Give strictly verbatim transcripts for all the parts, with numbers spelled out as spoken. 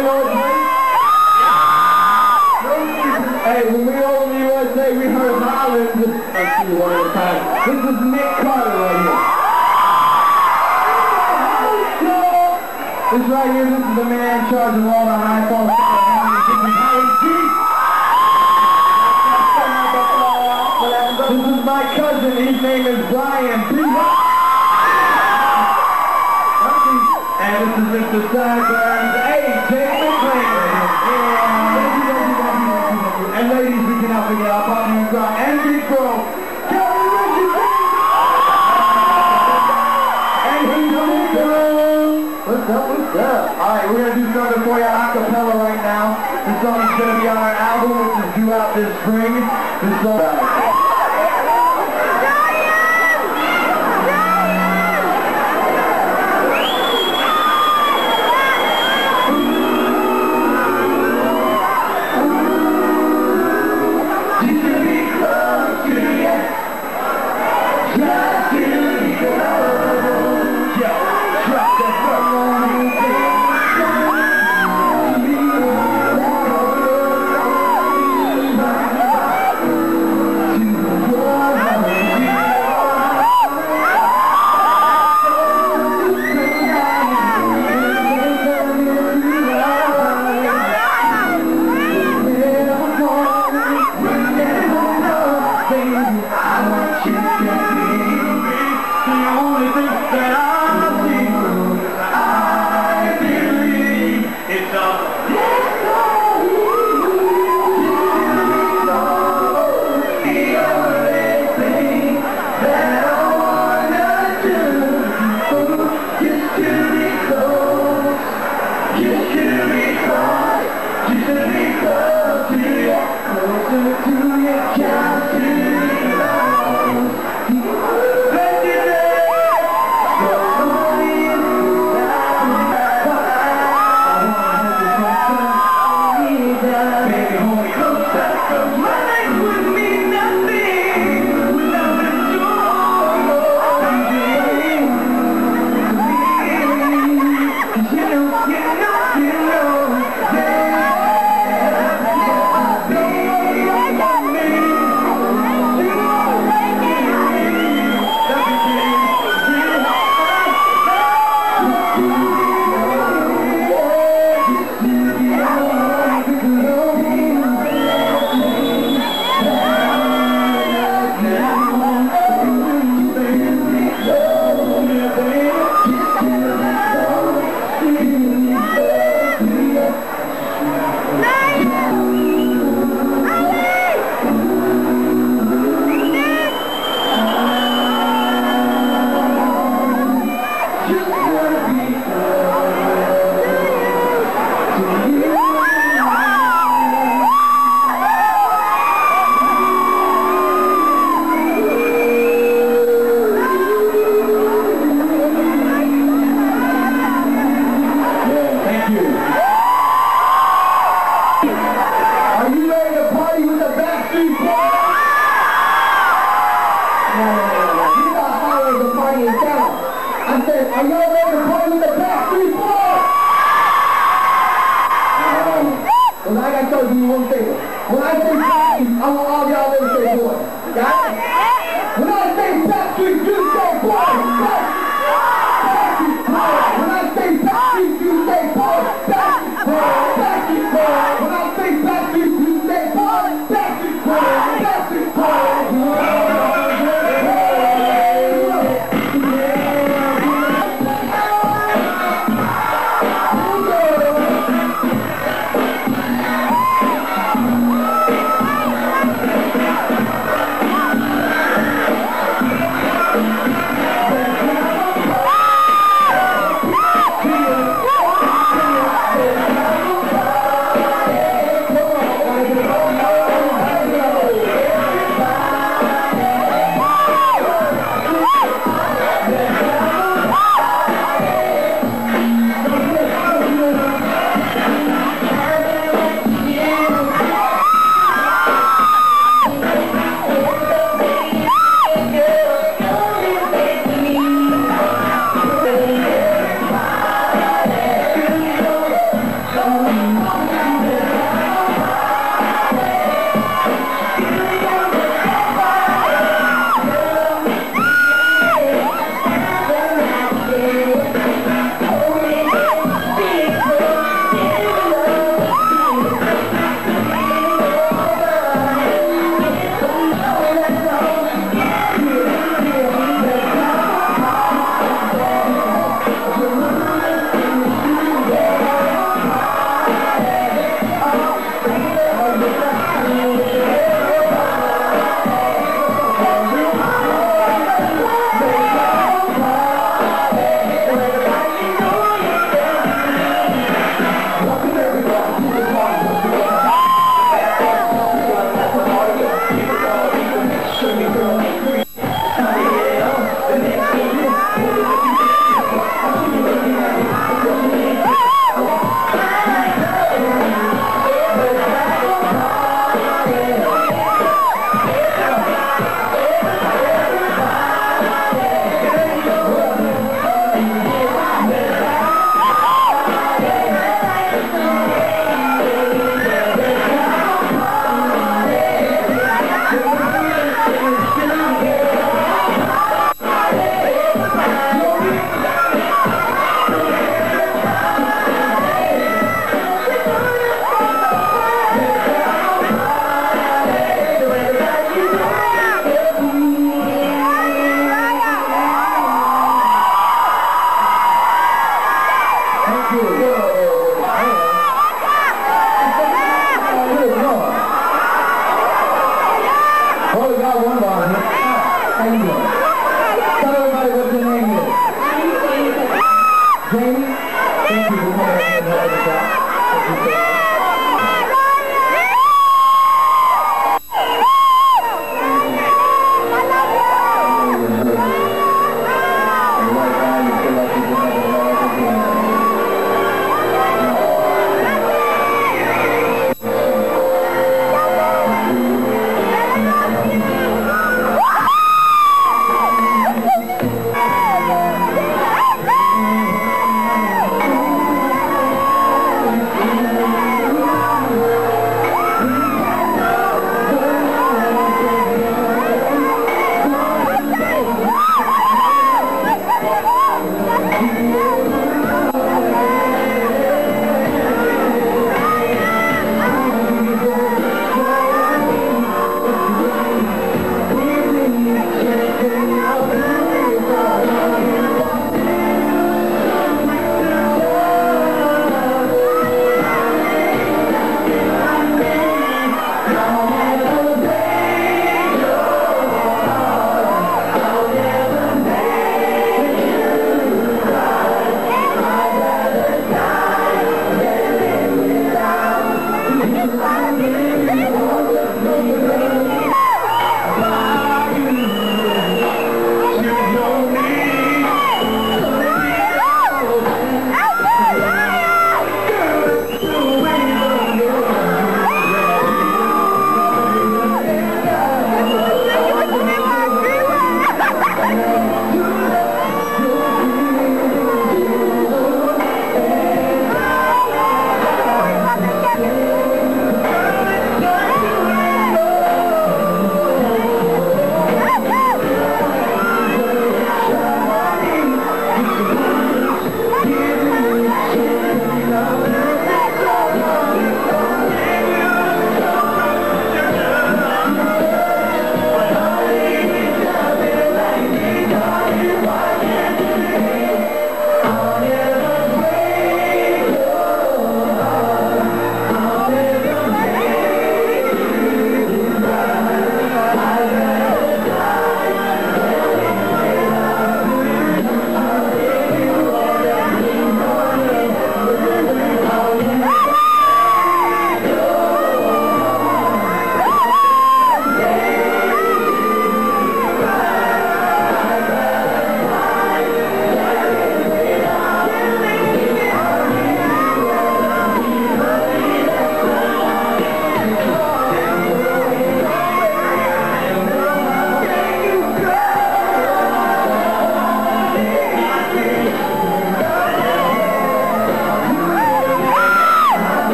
you know it's late? Hey, when we over in the U S A, we heard Holland. Let's see one at a time. This is Nick Carter right here. This right here, this is the man in charge of all the iPhone. This is my cousin, his name is Brian. And this is Mister Sideburns. Hey, Jake McClain. Yeah. And ladies, we cannot forget our partner in crime, and Big Bro, Kelly Richardson. And he's coming through. What's up, what's up? Alright, we're going to do something for you a cappella right now. This song is going to be on our album, which is due out this spring. This song... Are y'all ready to party with the Backstreet Boys? Um, well, like I told you one thing. When I say Backstreet, I want all y'all to say boys. Got it? When I say Backstreet, you say boys. Backstreet Boys. When I say Backstreet, you say boys. Backstreet Boys. Backstreet Boys. When I say Backstreet, you say boys. Backstreet Boys. Backstreet Boys.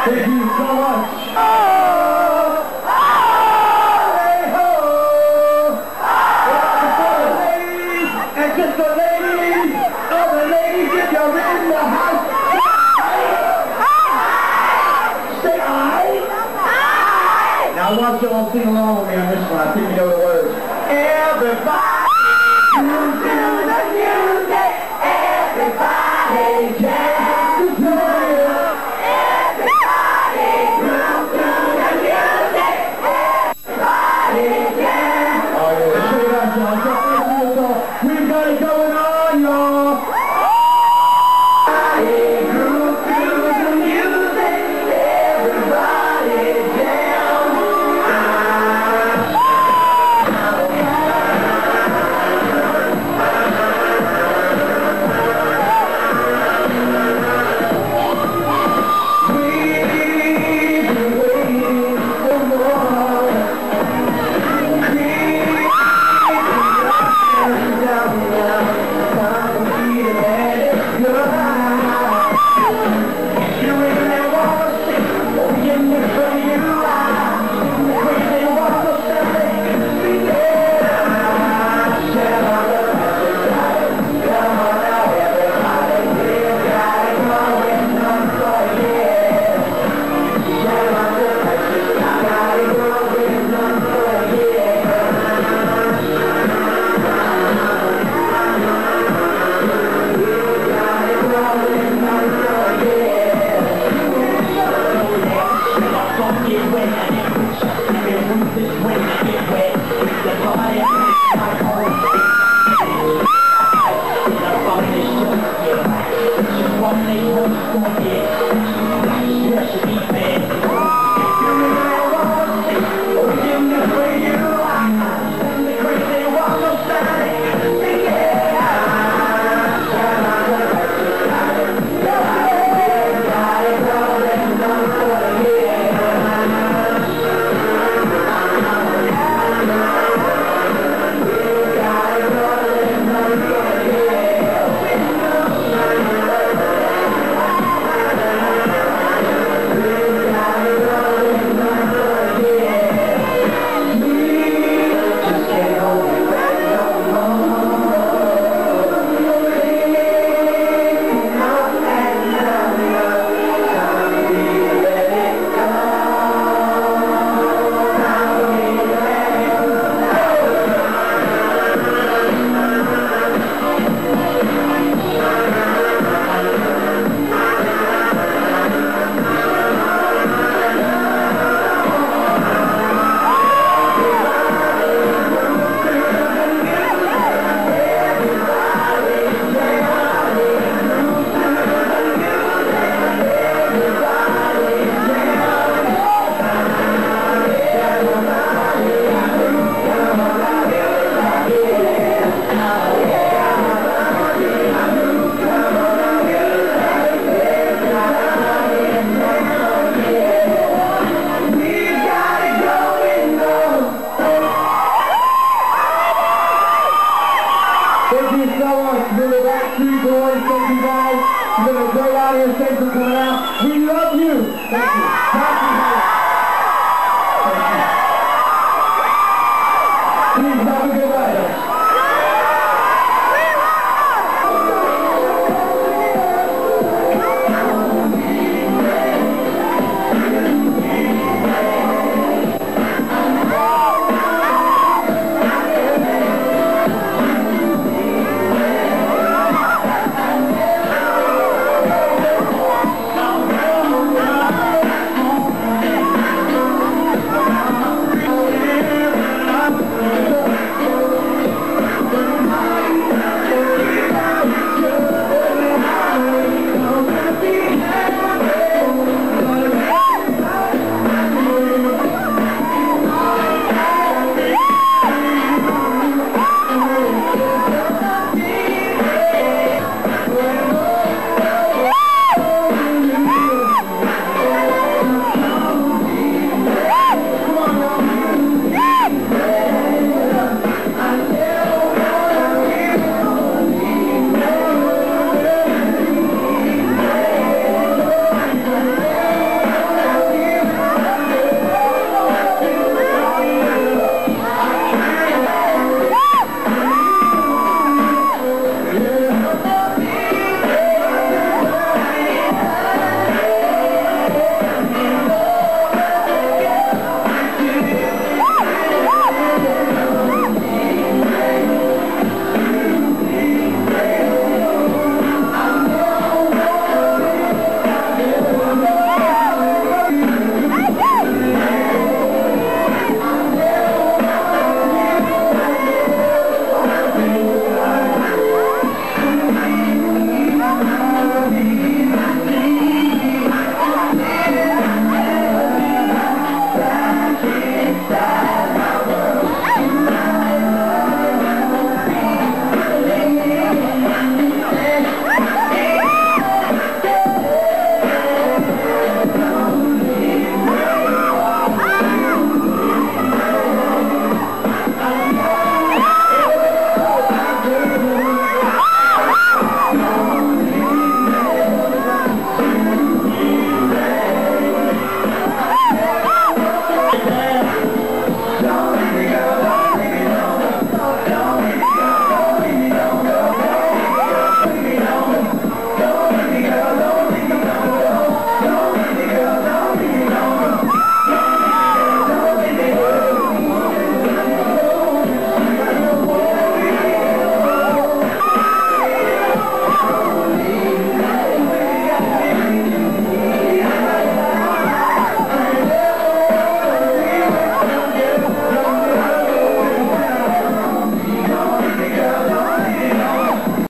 Thank you so much. And just the ladies, all the ladies, if you're in the house, say aye. Now I want you all to sing along with me on this one. I think you know the words. Everybody, move to the music. Everybody, jazz the music. Everybody, move to the music. Everybody, jazz. Oh yeah, check it out, y'all. We've got it going on, y'all. Everybody groove to the music. Everybody down. We've been waiting for more. Thank you so much. You're the Backstreet Boys. Thank you guys. You've been a great audience. Thanks for coming out. We love you. Thank you.